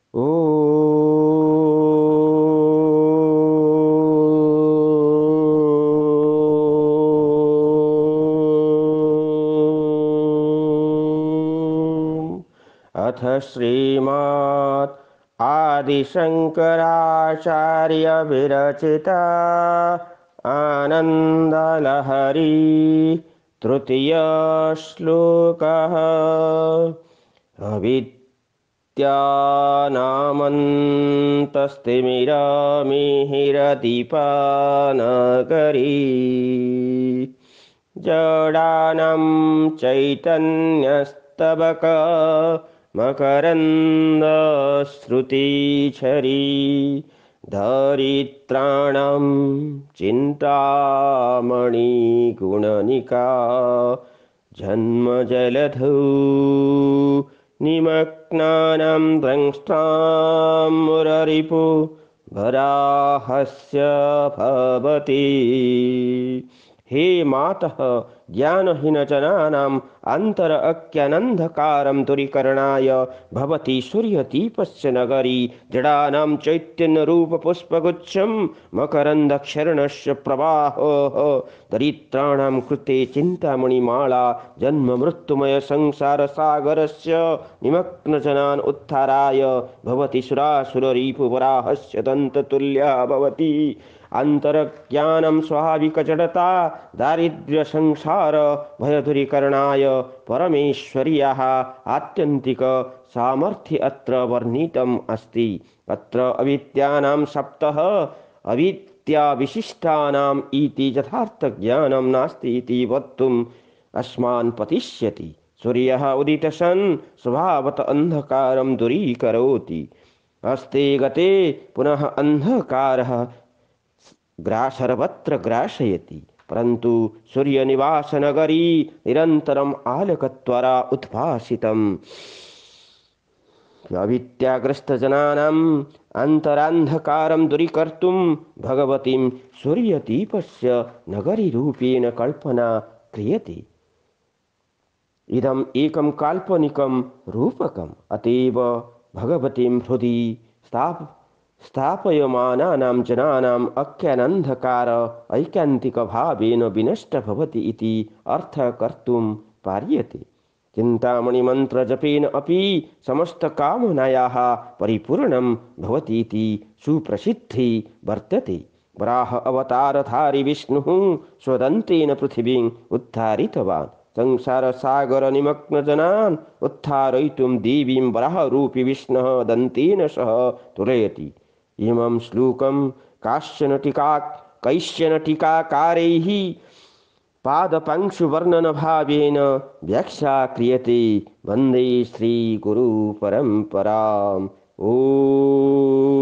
अथ श्रीमद् आदिशङ्कराचार्यविरचिता आनन्दलहरी तृतीयः श्लोकः। अविद्यानामन्तस्तिमिरमिहिरदीपानगरी जडानां चैतन्यस्तबक मकरन्दश्रुतिझरी दरिद्राणां चिन्तामणिगुणनिका जन्मजलधौ निमग्नानां द्रष्टां मुररिपु वराहस्य भवति। हे मातः, ज्ञानहीनजनानाम् अन्तर अज्ञानान्धकारं दूरीकरणाय भवती सूर्यदीपस्य नगरी जडानां चैतन्यरूपपुष्पगुच्छं मकरन्दक्षर्णस्य प्रवाहः दरिद्राणां कृते चिन्तामणिमाला जन्ममृत्युमयसंसारसागरस्य निमग्नजनान् उद्धाराय भवती सुरासुररिपुवराहस्य दन्ततुल्या भवति। अंतरज्ञानं स्वाभाविकजडता दारिद्र्यसंसार भयदूरीकरणाय परमेश्वर्याः आत्यन्तिक सामर्थ्य अत्र वर्णितम् अस्ति। अत्र अविद्यानां सप्तः अविद्याविशिष्टानाम् इति यथार्थज्ञानं नास्ति इति वक्तुम् अस्मान् पतिष्यति। सूर्यः उदितसन् स्वभावतः अन्धकारं दूरीकरोति। अस्ते गते पुनः अन्धकारः सर्वत्र ग्रासयति, परन्तु सूर्यनिवासनगरी निरन्तरम् आलोकद्वारा उद्भासितम्। अविद्याग्रस्तजनानाम् अन्तरान्धकारं दूरीकर्तुं भगवतीं सूर्यदीपस्य नगरीरूपेण कल्पना क्रियते। इदम् एकं काल्पनिकं रूपकम्, अतएव भगवतीं हृदि स्थापयमानानां जनानाम् अज्ञानान्धकार ऐकान्तिकभावेन विनष्टः भवति इति अर्थः कर्तुं पार्यते। चिन्तामणिमन्त्रजपेन अपि समस्तकामनायाः परिपूर्णं भवति इति सुप्रसिद्धिः वर्तते। वराह अवतारधारी विष्णुः स्वदन्तेन पृथिवीम् उद्धारितवान्। संसारसागरनिमग्नजनान् उद्धारयितुं देवीं वराहरूपी विष्णुः दन्तेन सह तुलयति। इमं श्लोकं कैश्चन टीकाकारैः पादपांशुवर्णनभावेन व्याख्या क्रियते। वन्दे श्रीगुरुपरम्पराम्। ॐ